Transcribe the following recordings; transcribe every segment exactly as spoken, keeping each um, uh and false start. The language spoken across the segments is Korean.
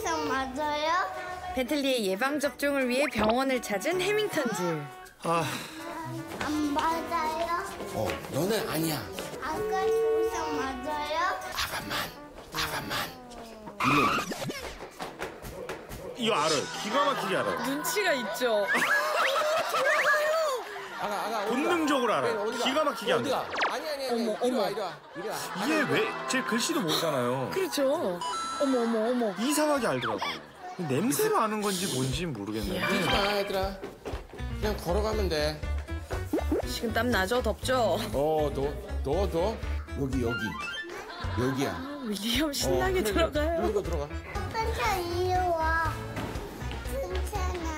주사 맞아요? 벤틀리의 예방접종을 위해 병원을 찾은 해밍턴즈. 아, 안 맞아요? 어, 너는 아니야. 아까 주사 맞아요? 아가만, 아가만. 이거 알아요. 기가 막히게 알아요. 눈치가 있죠. 아가, 아가. 본능적으로 알아요. 기가 막히게 안 돼. 어디가? 아니, 아니, 아니. 어머, 이리 와, 어머. 이리 와. 이리 와. 이게 왜 제 글씨도 모르잖아요. 그렇죠. 어머 어머 어머. 이상하게 알더라고요. 냄새로 아는 건지 뭔지 모르겠는데. 뛰지 마, 얘들아. 그냥 걸어가면 돼. 식은땀 나죠? 덥죠? 어, 너, 너, 너. 여기, 여기. 여기야. 아, 윌리엄 신나게 어, 그래, 들어가요. 그리고 들어가. 괜찮아, 이리 와. 괜찮아.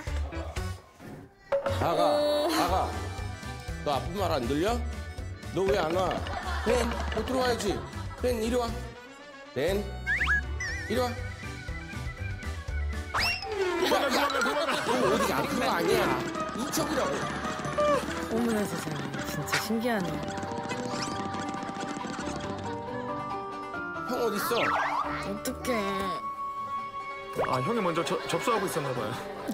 아가, 아가. 너 아픈 말 안 들려? 너 왜 안 와? 벤, 너 들어와야지. 벤, 이리 와. 벤, 이리 와. 도망가, 도망가, 도망가. 너 어디 아픈 거 아니야. 이쪽이라고. 어머나 세상에. 진짜 신기하네요. 형 어디 있어? 어떡해. 아, 형이 먼저 저, 접수하고 있었나 봐요.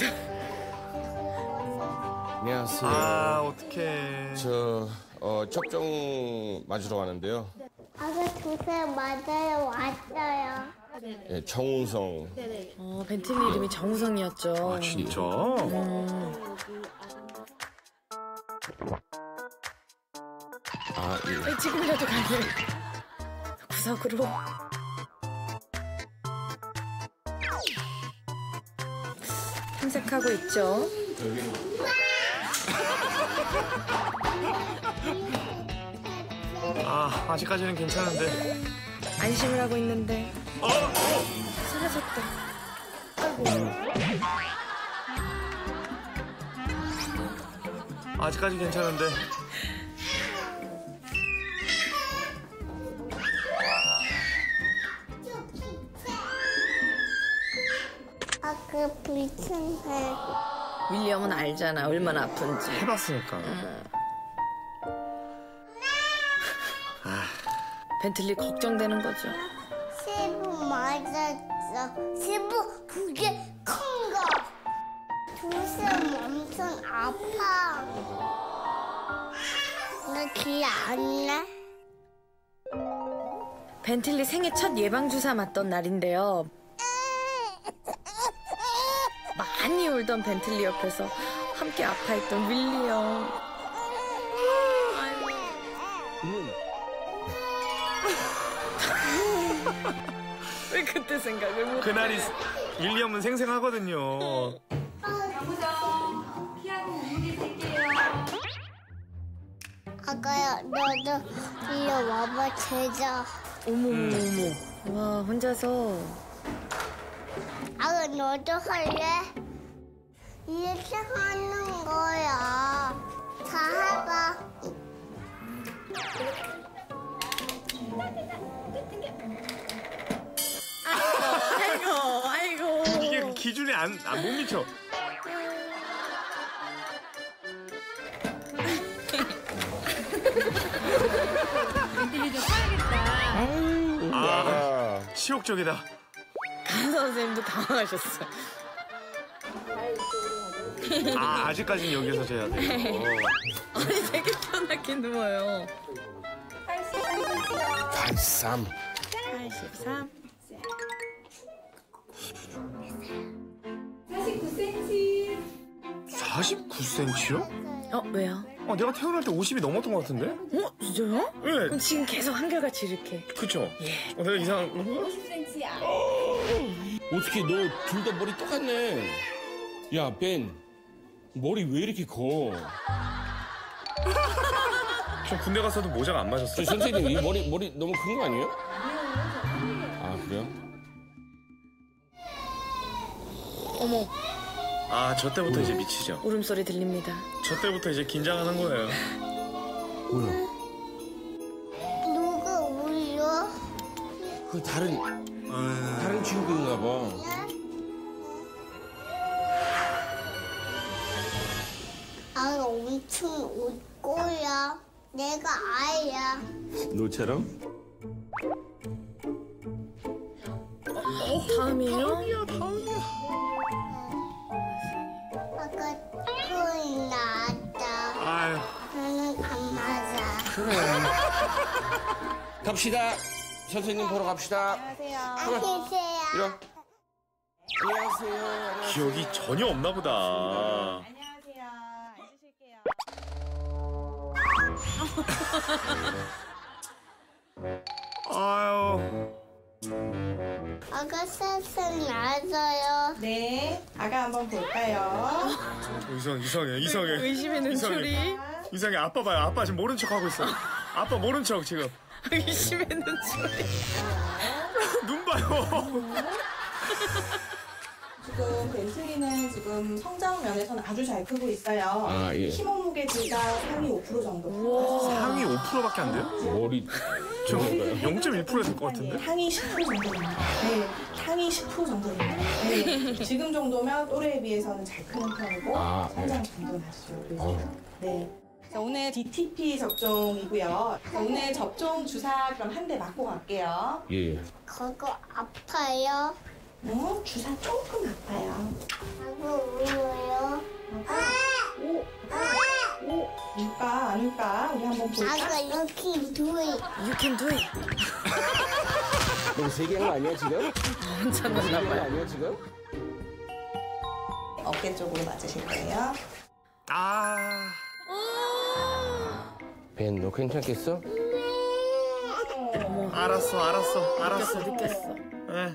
안녕하세요. 아, 어떡해. 저, 어, 접종 맞으러 왔는데요. 아까 주사 맞아요, 왔어요. 예, 정우성. 어, 벤틀리 이름이 정우성이었죠. 아, 진짜? 아, 예. 네, 지금이라도 가게. 구석으로. 탐색하고 있죠. 아, 아직까지는 괜찮은데. 안심을 하고 있는데. 어, 어. 사라졌다. 아직까지 괜찮은데. 아까 불편해. 윌리엄은 알잖아. 얼마나 아픈지. 해봤으니까. 벤틀리 걱정되는 거죠. 시부 맞았어. 시부 그게 큰 거. 주사 엄청 아파. 너 기 안 나? 벤틀리 생애 첫 예방주사 맞던 날인데요. 많이 울던 벤틀리 옆에서 함께 아파했던 윌리엄. 아이고. 왜 그때 생각을 못 그날이 윌리엄은 생생하거든요. 아가야, 너도 이리 와봐, 제자. 어머 어머 어머. 와 혼자서. 아가, 너도 할래? 이렇게 하는 거야. 다 해봐. 아이고 아이고. 이게 그 기준이 안, 안 못 미쳐. 아, 치욕적이다. 간 선생님도 당황하셨어. 아, 아직까지는 여기서 재야 돼요. 아니 되게 편하게 누워요. 팔삼. 팔십삼. 사십구 센티미터요? 어 왜요? 아, 내가 태어날 때 오십이 넘었던 것 같은데? 어 진짜요? 예. 그럼 지금 계속 한결같이 이렇게. 그쵸? 예. 어, 내가 이상한. 어떻게 너 둘 다 머리 똑같네. 야, 벤. 머리 왜 이렇게 커? 저 군대 가서도 모자가 안 저 맞았어요. 선생님, 이 머리, 머리 너무 큰 거 아니에요? 아, 그래요? 어머 아, 저 때부터 이제 미치죠. 울음소리 들립니다. 저 때부터 이제 긴장하는 거예요. 뭐야? 누가 울려? 그 다른, 다른 친구인가 봐. 아가 엄청 울 거야. 내가 아이야. 너처럼? 다음이 다음이에요? 다음이야 다음이야. 아까 콜 나왔다. 아유 나는 안 맞아. 그래. 갑시다. 선생님 보러 갑시다. 안녕하세요. 이리 와. 안녕하세요. 안녕하세요. 기억이 전혀 없나 보다. 안녕하세요. 앉으실게요. 아유. 아까 쌀쌀 나왔어요. 네, 아가 한번 볼까요? 이상 이상해 이상해. 의심의 눈초리. 이상해. 아빠 봐요. 아빠 지금 모른 척 하고 있어. 아빠 모른 척 지금. 의심의 눈초리. 눈 봐요. 지금 벤틀리는 지금 성장 면에서는 아주 잘 크고 있어요. 아, 예. 키 몸무게 둘 다 상위 오 퍼센트 정도. 상위 오 퍼센트밖에 안 돼요? 머리 저 영 점 일 퍼센트 될 것 같은데? 상위 십 퍼센트 정도입니다. 네, 상위 십 퍼센트 정도입니다. 네, 지금 정도면 또래에 비해서는 잘 크는 편이고 아, 성장 정도 낮죠. 그래서. 어. 네. 자, 오늘 디티피 접종이고요. 자, 오늘 접종 주사 그럼 한 대 맞고 갈게요. 예. 그거 아파요? 어, 주사 조금 아파요. 하고 울어요? 오, 오, 울까 안 울까? 우리 한번 볼까? 아까 이렇게 두이. You can do it. 너무 세게 한 거 아니야 지금? 혼자 세게 났나 한 거 봐요. 아니야 지금? 어깨 쪽으로 맞으실 거예요. 아. 벤, 너 괜찮겠어? 알았어 알았어 알았어. 느꼈어, 느꼈어. 예.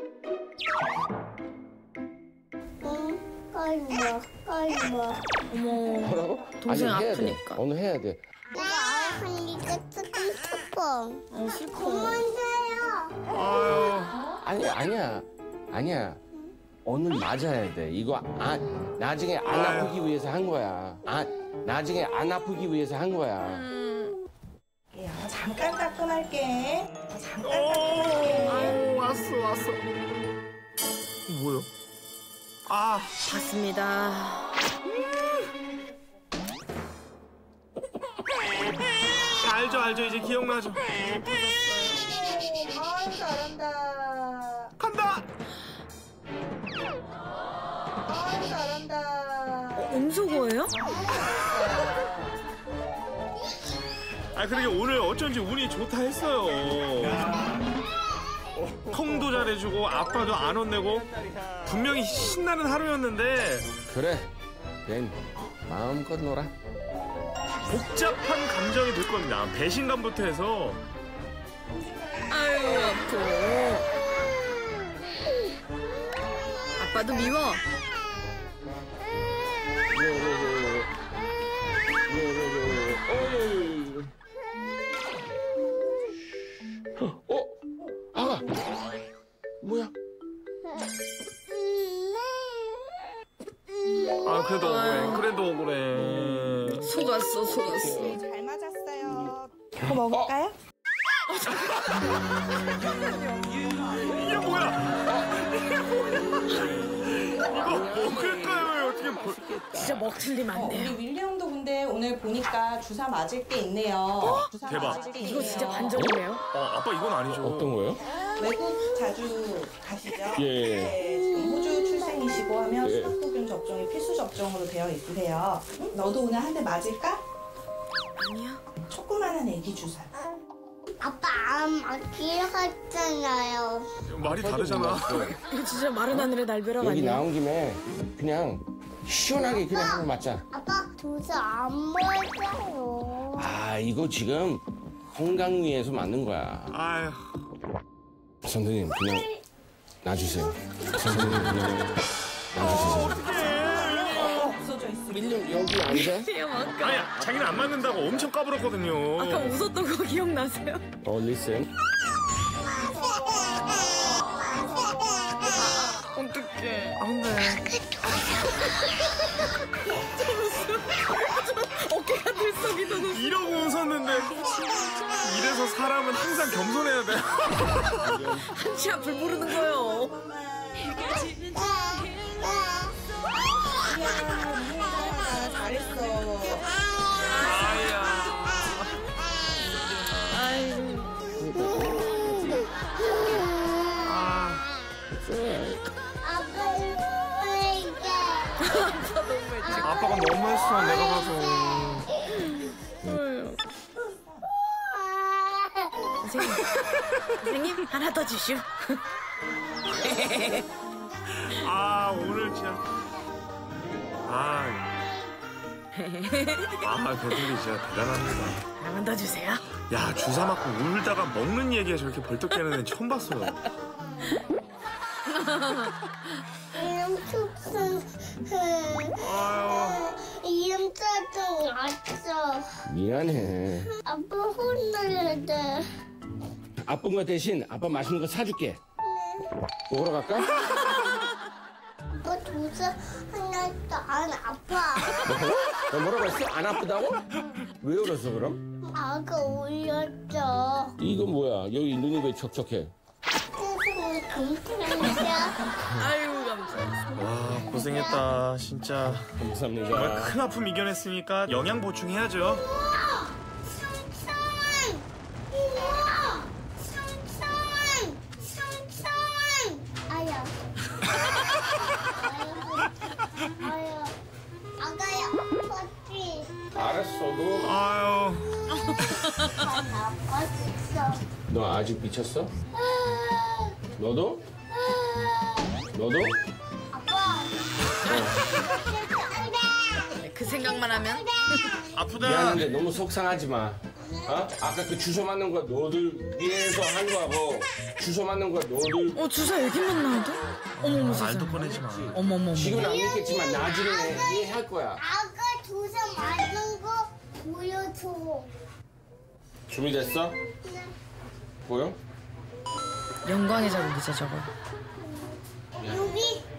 응, 깔봐, 깔봐. 어머. 뭐라고? 동생 아니, 해야 아프니까. 돼. 오늘 해야 돼. 내가 아프니까 조금 슬퍼. 어, 슬퍼. 그만 자요. 아유. 아니야, 아니야, 아니야. 오늘 맞아야 돼. 이거 아, 나중에 안 아프기 위해서 한 거야. 아, 나중에 안 아프기 위해서 한 거야. 야, 잠깐 따끔할게. 잠깐 오. 따끔할게. 아유 왔어 왔어. 뭐요? 아. 봤습니다. 알죠 알죠 이제 기억나죠. 아, 잘한다. 간다. 아, 잘한다. 음소거예요? 아 그러게 오늘 어쩐지 운이 좋다 했어요. 콩도 잘해주고 아빠도 안 혼내고 분명히 신나는 하루였는데 그래, 벤, 마음껏 놀아. 복잡한 감정이 들 겁니다. 배신감부터 해서. 아유, 아파. 아빠도 미워. 왜, 왜, 왜, 왜. 왜, 왜, 왜, 왜. 어이. 어? 아가! 뭐야? 아 그래도 억울해. 그래도 억울해. 속았어, 속았어. 네, 잘 맞았어요. 이거 먹을까요? 이게 뭐야? 이게 뭐야? 이거 먹을 거예요. 어떻게 볼? 진짜 먹틀리면 안 어, 우리 돼요. 윌리엄도 근데 오늘 보니까 주사 맞을 게 있네요. 주사 대박. 맞을 게 이거 있네요. 진짜 반전이네요. 어 아빠 이건 아니죠. 어떤 거예요? 외국 자주 가시죠? 예. 네, 지금 호주 출생이시고 하면 예. 수납구균 접종이 필수 접종으로 되어 있으세요. 응? 너도 오늘 한 대 맞을까? 아니야. 조그마한 애기 주사. 아빠 안 맞기로 했잖아요. 말이 다르잖아. 이거 진짜 마른 하늘의 날벼락 여기 아니야? 나온 김에 그냥 시원하게 그냥 한번 맞자. 아빠 도서 안 먹어요. 아, 이거 지금 건강 위해서 맞는 거야. 아유. 선생님, 그냥 놔주세요. 선생님, 그냥 놔주세요. 없어져 있습니다. 밀림 여기 앉아? 그냥 아까, 아니 자기는 안 맞는다고 엄청 까불었거든요. 아까 웃었던 거 기억나세요? 어, listen. 어떡해. 안돼. 어깨가 들썩이던 웃음. 이러고 웃었는데 이래서 사람은 항상 겸손해야 돼. 한치 앞을 모르는 거요. 야, 잘했어. 아야. 아이고. 아. 네. 아빠 너무해. 아빠가 너무했어 내가 봐서. 선생님, 선생님 하나 더 주시오. 아 오늘 진짜 아, 아 배들이 진짜 대단합니다. 하나만 더 주세요. 야 주사 맞고 울다가 먹는 얘기에 저렇게 벌떡 깨는 애는 처음 봤어요. 이름 축소. 아유. 이름 짜증 났어. 미안해. 아빠 혼내야 돼. 아픈 거 대신 아빠 맛있는 거 사줄게. 먹으러 갈까? 아빠 도서 하나도 안 아파. 너 뭐라고 했어? 안 아프다고? 왜 울었어 그럼? 아가 울렸죠. 이거 뭐야? 여기 눈이 왜 촉촉해? 세상에 금태야. 아유 감사합니다. 와 고생했다 진짜. 정말 감사합니다. 큰 아픔 이겨냈으니까 영양 보충해야죠. 숭숭. 우와. 숭숭. 숭숭. 아야. 아야. 아가야. 커피. 알았어. 너, 아유. 나 아팠어. 너 아직 미쳤어? 너도? 너도? 아빠. 그 생각만 하면 아프다. 미안한데 너무 속상하지 마. 어? 아까 그 주소 맞는 거 너들 위해서 한 거하고 주소 맞는 거 너들 어 주사 여기만 나와도? 어머머 말도 세상에. 꺼내지 마. 어머머머. 지금은 안 믿겠지만 나중에 이해할 거야. 아가 도서 맞는 거 보여줘. 준비됐어? 보여? 영광의 자국이죠 저거. 여기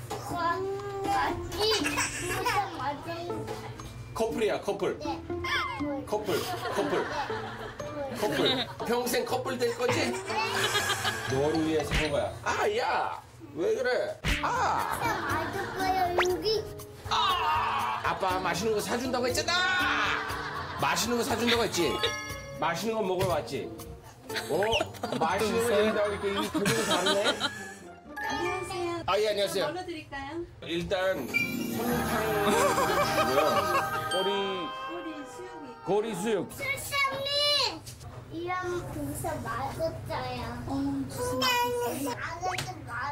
같이 도서 맞은 거. 커플이야 커플. 네. 커플 커플 커플 평생 커플 될 거지? 너를 위해서 한 거야. 아야 왜 그래? 아 도서 맞을 거야 여기. 아빠 맛있는 거 사준다고 했잖아. 맛있는 거 사준다고 했지. 맛있는 거 먹으러 왔지. 어 맛있는 거 얘기한다고 하니까 이 표정이 다르네. 안녕하세요. 아 예 안녕하세요. 뭘로 드릴까요? 일단 설탕 주고요. 꼬리 꼬리 수육이. 꼬리 수육. 수상님 이런 도서 맞았어요. 어, 주스 맞았어요. 아가도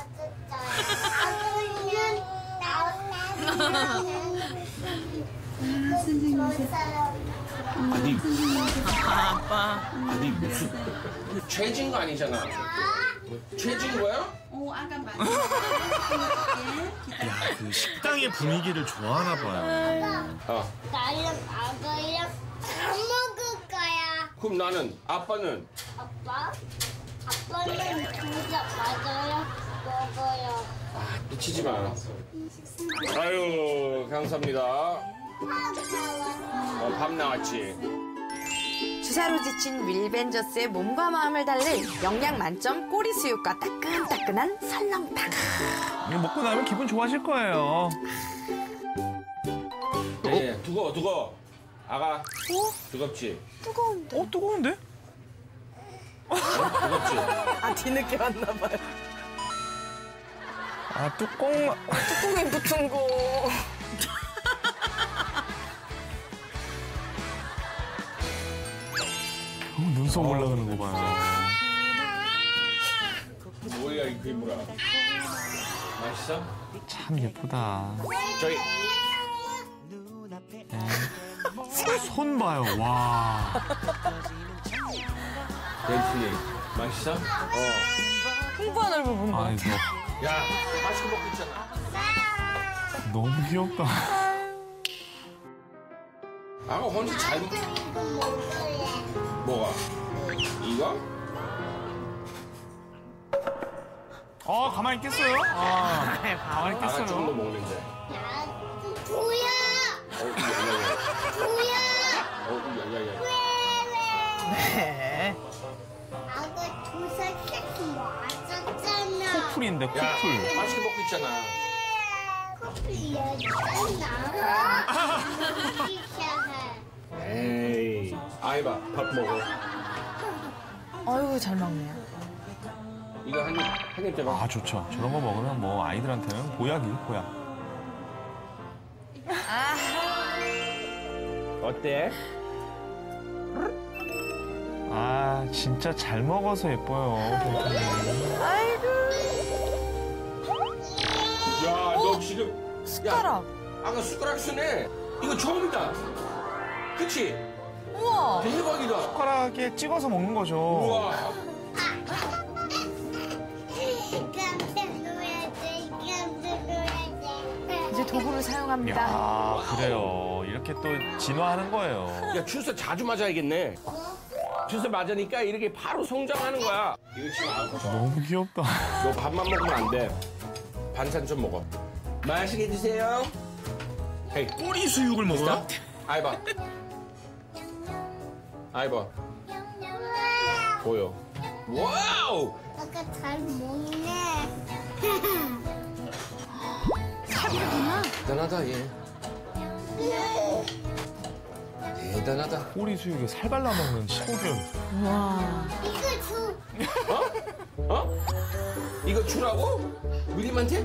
맞았어요. 아가는 나는 선생님. 아니 아빠. 아니 무슨 죄진 거 아니잖아. 죄진 거야? 어, 아까 맞았어요. 야, 그 식당의 분위기를 좋아하나 봐요. 어. 나랑 아가랑 다 먹을 거야. 그럼 나는 아빠는 아빠? 아빠는 도서 맞아요. 먹어요. 아 미치지 마. 아유 감사합니다. 어, 밥 나왔지. 주사로 지친 윌벤저스의 몸과 마음을 달랠 영양 만점 꼬리 수육과 따끈따끈한 설렁탕. 이거 먹고 나면 기분 좋아질 거예요. 예, 두고 두고. 아가. 어? 뜨겁지? 뜨거운데? 어, 뜨거운데? 뜨겁지? 아 뒤늦게 왔나 봐요. 아, 뚜껑. 뚜껑에 붙은 거. 어, 눈썹 올라가는 거 봐요. 뭐야 이 괴물아. 맛있어? 참 예쁘다. 저기 손 봐요, 와. 벤틀리 맛있어? 어. 홍보하는 부분 봐. 아이고, 야 맛있게 먹고 있잖아. 너무 귀엽다. 아가 혼자 잘 먹. 이거 먹을래. 뭐가? 이거? 어, 가만히 있겠어요? 아, 가만히 아가 조금 더 있겠어요. 먹는데. 나도 도야. 어우 야야야. 도야. 어우 야야야. 네. 아가 도서 색 맞았잖아. 풀인데, 야 코풀. 맛있게 먹고 있잖아. 커피 얘잖아. 에이. 아이봐 밥 먹어. 아이고 잘 먹네요. 이거 한 입, 한 입 줘봐. 아 좋죠. 저런 거 먹으면 뭐 아이들한테는 보약이에요, 보약. 어때? 아 진짜 잘 먹어서 예뻐요. 야, 너 지금. 숟가락. 야, 아까 숟가락 쓰네. 이거 처음이다. 그치? 우와. 대박이다. 숟가락에 찍어서 먹는 거죠. 우와. 깜짝 놀랐지, 깜짝 놀랐지. 이제 도구를 사용합니다. 야 그래요. 이렇게 또 진화하는 거예요. 야, 주스 자주 맞아야겠네. 주스 맞으니까 이렇게 바로 성장하는 거야. 이거 지금 안 먹어. 너무 귀엽다. 너 밥만 먹으면 안 돼. 반찬 좀 먹어. 맛있게 드세요. 헤이, 꼬리 수육을 먹어요? 아이봐. 아이봐. 보여. 와우! 아까 잘 먹네. 대단하다, 얘. 대단하다. 꼬리 수육에 살 발라 먹는 식고기는 이거 줘. 어? 이거 주라고? 윌림한테?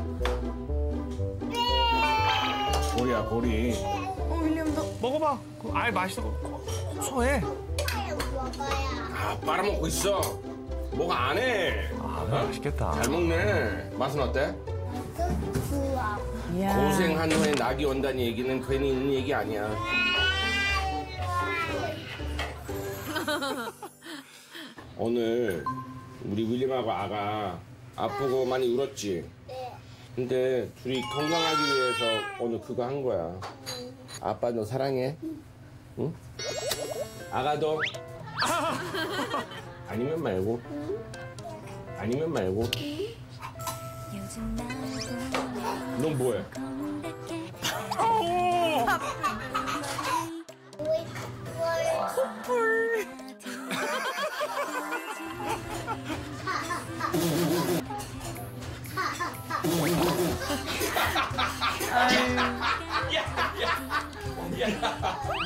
고리야, 고리. 어, 윌리엄도. 먹어봐. 그 아예 맛있어. 고소해. 먹어야. 아, 빨아먹고 있어. 뭐가 안 해. 아 맛있겠다. 잘 먹네. 맛은 어때? 좋아. 이야. 고생한 후에 낙이 온다는 얘기는 괜히 있는 얘기 아니야. 오늘 우리 윌림하고 아가 아프고 많이 울었지? 네. 근데 둘이 건강하기 위해서 오늘 그거 한 거야. 아빠 너 사랑해? 응? 아가도? 아니면 말고. 아니면 말고. 넌 뭐해? 콜. 야, 야, 야.